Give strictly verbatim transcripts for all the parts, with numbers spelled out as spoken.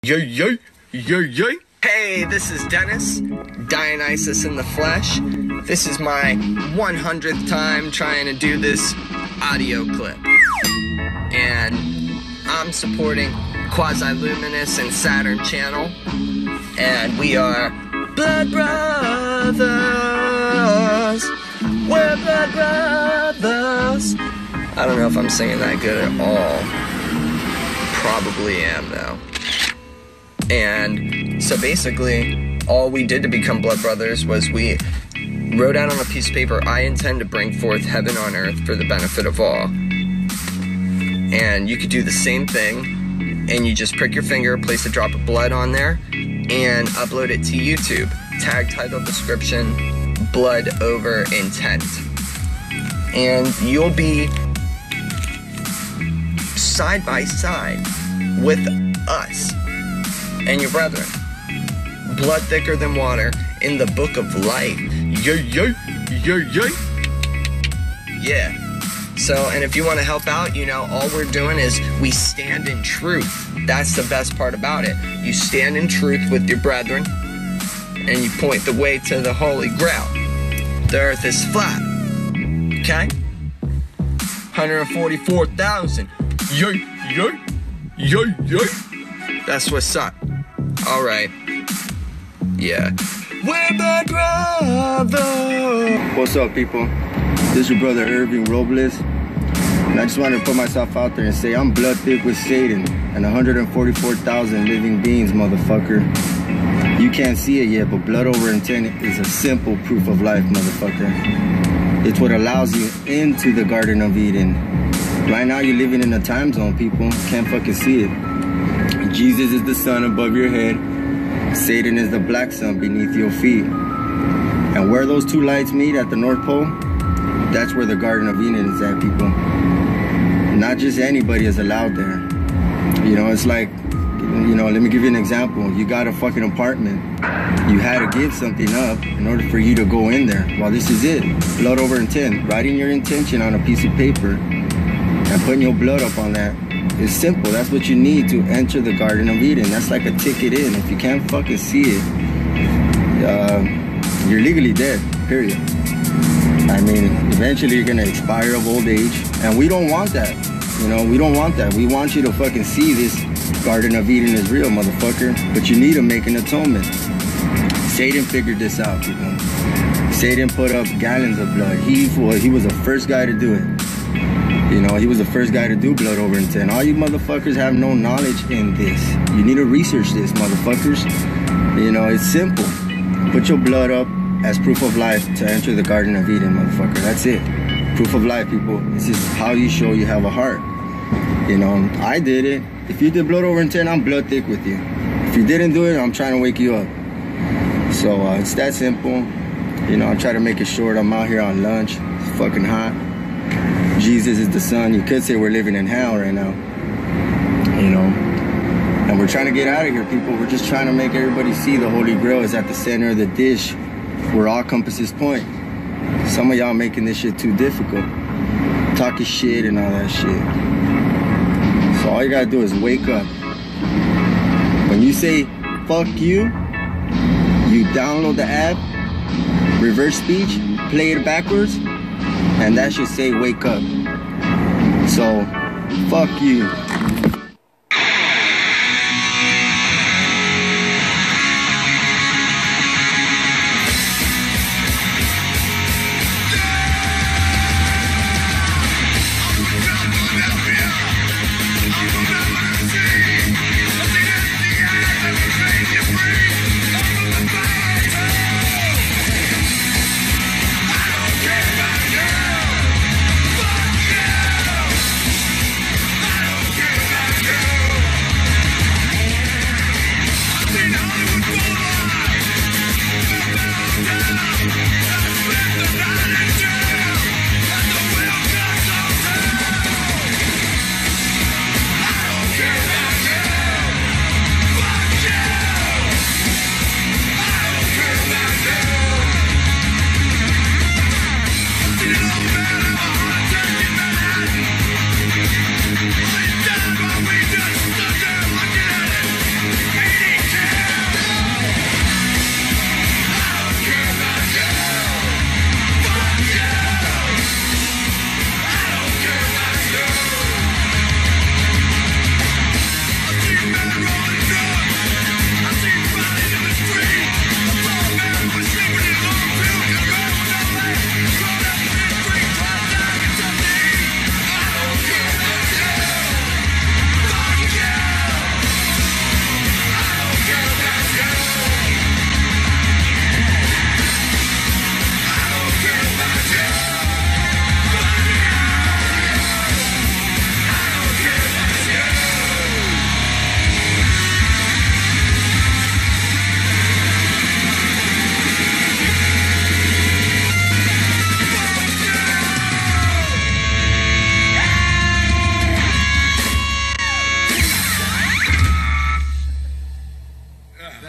Yo, yo, yo, yo. Hey, this is Dennis, Dionysus in the flesh. This is my one hundredth time trying to do this audio clip. And I'm supporting Quasi-Luminous and Saturn Channel. And we are Blood Brothers. We're Blood Brothers. I don't know if I'm singing that good at all. Probably am, though. And so basically, all we did to become Blood Brothers was we wrote out on a piece of paper, I intend to bring forth heaven on earth for the benefit of all. And you could do the same thing, and you just prick your finger, place a drop of blood on there, and upload it to YouTube. Tag, title, description, blood over intent. And you'll be side by side with us and your brethren, blood thicker than water, in the book of life. Yo, yo, yo, yo. Yeah. So, and if you want to help out, you know, all we're doing is we stand in truth. That's the best part about it. You stand in truth with your brethren, and you point the way to the Holy Grail. The earth is flat. Okay? one hundred forty-four thousand. Yo, yo, yo, yo. That's what's up. All right. Yeah. We're Blood Brothers. What's up, people? This is your brother Irving Robles. And I just wanted to put myself out there and say I'm blood thick with Satan and one hundred forty-four thousand living beings, motherfucker. You can't see it yet, but blood over intent is a simple proof of life, motherfucker. It's what allows you into the Garden of Eden. Right now, you're living in a time zone, people. Can't fucking see it. Jesus is the sun above your head. Satan is the black sun beneath your feet. And where those two lights meet at the North Pole, that's where the Garden of Eden is at, people. Not just anybody is allowed there. You know, it's like, you know, let me give you an example. You got a fucking apartment. You had to give something up in order for you to go in there. Well, this is it. Blood over intent. Writing your intention on a piece of paper and putting your blood up on that. It's simple. That's what you need to enter the Garden of Eden. That's like a ticket in. If you can't fucking see it, uh, you're legally dead, period. I mean, eventually you're gonna expire of old age, and we don't want that. You know, we don't want that. We want you to fucking see this Garden of Eden is real, motherfucker. But you need to make an atonement. Satan figured this out, people. Satan put up gallons of blood. He was, he was the first guy to do it. You know, he was the first guy to do blood over intent. All you motherfuckers have no knowledge in this. You need to research this, motherfuckers. You know, it's simple. Put your blood up as proof of life to enter the Garden of Eden, motherfucker. That's it. Proof of life, people. This is how you show you have a heart. You know, I did it. If you did blood over intent, I'm blood thick with you. If you didn't do it, I'm trying to wake you up. So, uh, it's that simple. You know, I try to make it short. I'm out here on lunch. It's fucking hot. Jesus is the sun. You could say we're living in hell right now. You know? And we're trying to get out of here, people. We're just trying to make everybody see the Holy Grail is at the center of the dish where all compasses point. Some of y'all making this shit too difficult. Talking shit and all that shit. So all you gotta do is wake up. When you say, fuck you, you download the app, reverse speech, play it backwards, and that should say wake up. So, fuck you. I don't care.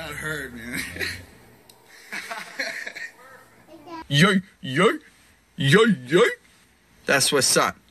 That hurt, man. Yo, yo, yo, yo. That's what's up.